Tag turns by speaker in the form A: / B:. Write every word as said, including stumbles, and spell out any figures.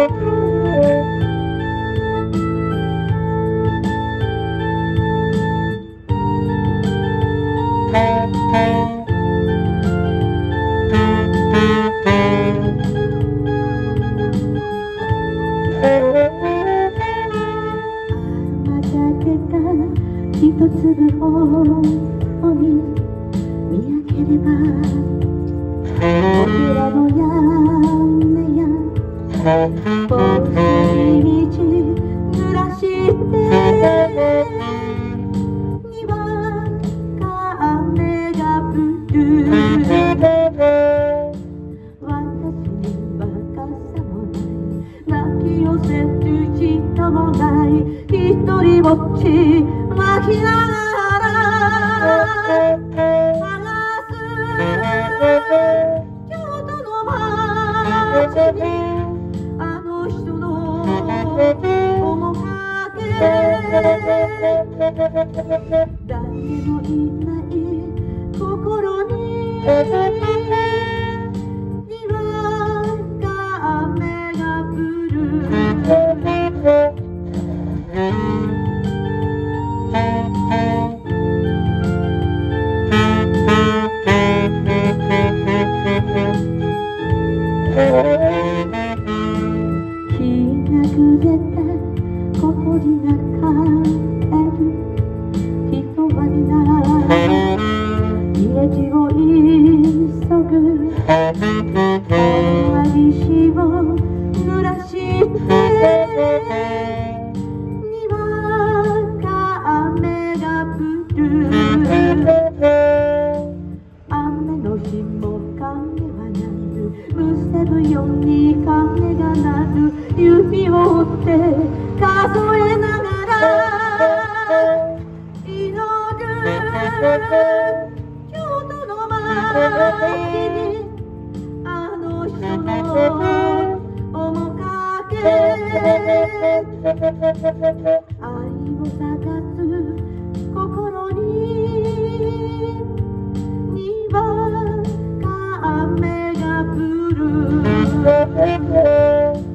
A: 一粒方に見上げればお寺の屋根や帽子に道濡らしてにわか雨が降る私には傘もない泣き寄せる人もない一人ぼっち泣きながら探す京都の街にあの人の面影誰もいない心ににわか雨が降る日が暮れて小堀が帰るひとわりな家路を急ぐ大岸を濡らしてにわか雨が降る雨の日も影はなるむせぶように鐘が鳴る指を折って数えながら祈る京都の街にあの人の面影愛を探す心ににわか雨が降る